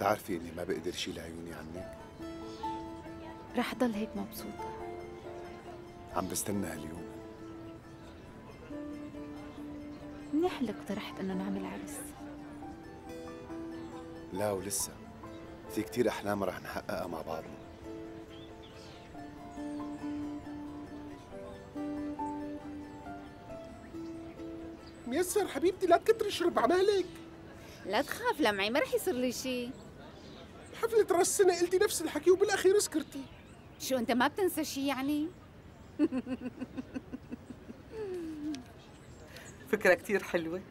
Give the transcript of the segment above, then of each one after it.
بتعرفي إني ما بقدر شيل عيوني عنك. رح ضل هيك مبسوطة. عم بستنى هاليوم. منيح اللي اقترحت إنه نعمل عرس. لا ولسه، في كتير أحلام رح نحققها مع بعضنا. ميسر حبيبتي لا تكتري شرب عمالك. لا تخاف لمعي، ما رح يصير لي شيء. حفلة راس السنة قلتي نفس الحكي وبالأخير سكرتي. شو أنت ما بتنسى شيء يعني؟ فكرة كتير حلوة.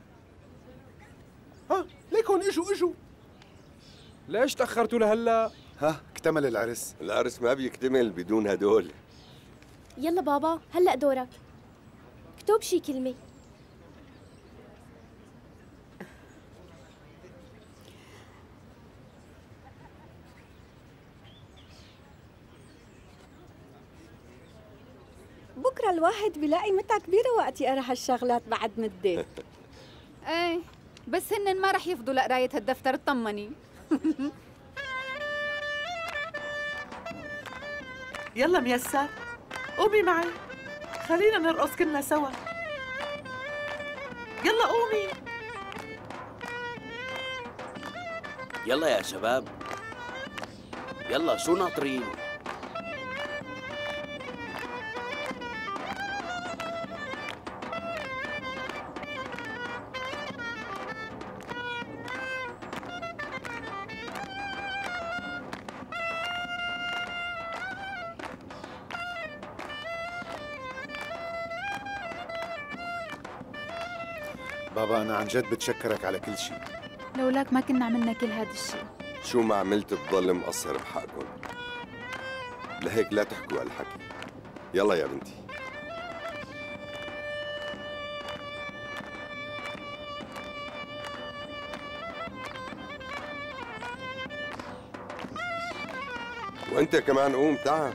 ها ليكون اجوا. ليش تأخرتوا لهلا؟ ها اكتمل العرس. العرس ما بيكتمل بدون هدول. يلا بابا هلأ دورك، اكتب شي كلمة. بكره الواحد بيلاقي متعة كبيرة وقت يقرا هالشغلات بعد مدة. ايه بس هن ما رح يفضوا لقراية هالدفتر، اطمني. يلا ميسر قومي معي، خلينا نرقص كلنا سوا. يلا قومي. يلا يا شباب، يلا شو ناطرين؟ بابا أنا عن جد بتشكرك على كل شيء. لولاك ما كنا عملنا كل هذا الشيء. شو ما عملت بضل مقصر بحقكم، لهيك لا تحكوا هالحكي. يلا يا بنتي. وانت كمان قوم تعال.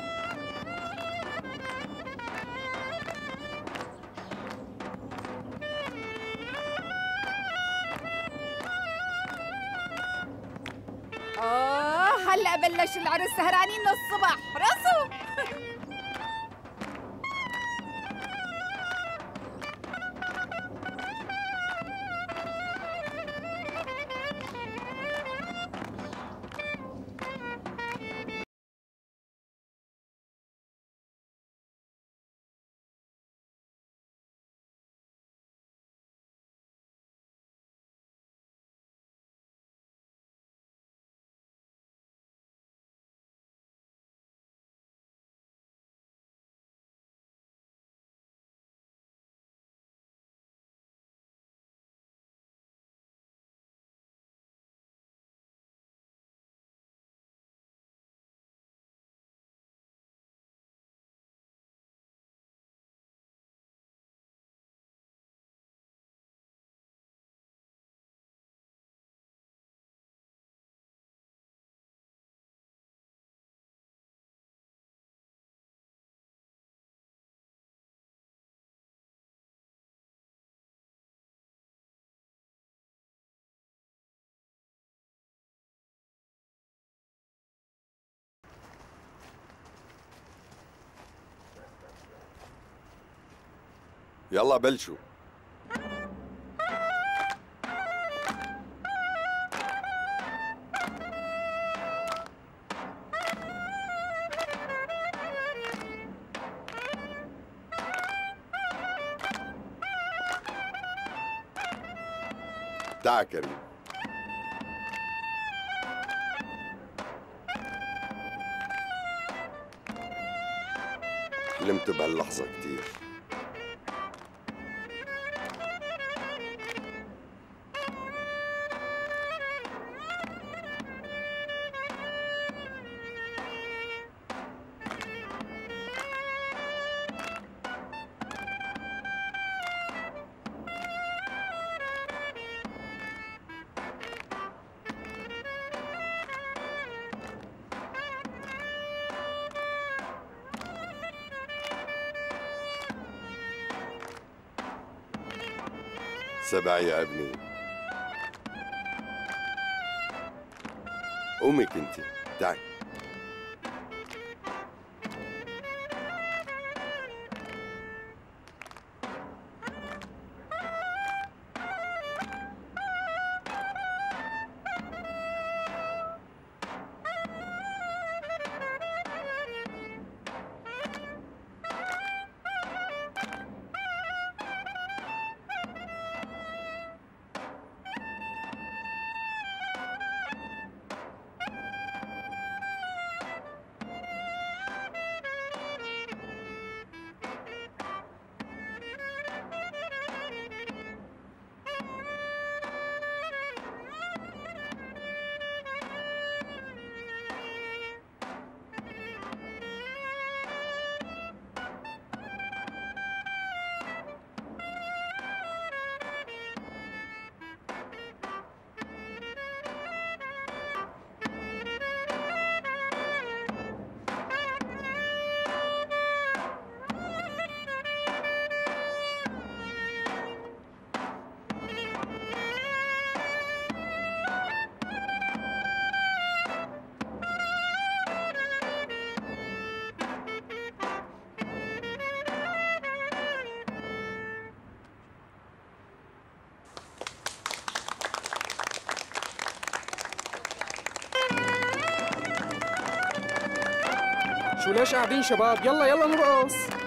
هلا بلش العرس، سهرانين للصبح، راسوا. يلا بلشوا. تعا كريم. حلمت بهاللحظة كتير. سبع يا ابني. قومي كنتي، تعي. شو ليش قاعدين شباب؟ يلا يلا نرقص.